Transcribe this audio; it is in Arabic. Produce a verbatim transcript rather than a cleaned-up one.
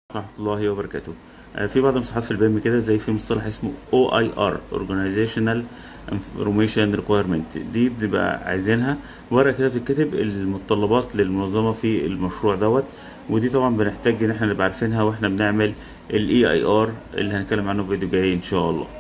ورحمة الله وبركاته. آه، في بعض المصطلحات في البيم كده، زي في مصطلح اسمه او اي ار Organizational Information Requirement. دي بنبقى عايزينها ورقة كده بتتكتب المتطلبات للمنظمة في المشروع دوت. ودي طبعا بنحتاج ان احنا نبقى عارفينها واحنا بنعمل الاي اي ار اللي هنتكلم عنه في فيديو جاي ان شاء الله.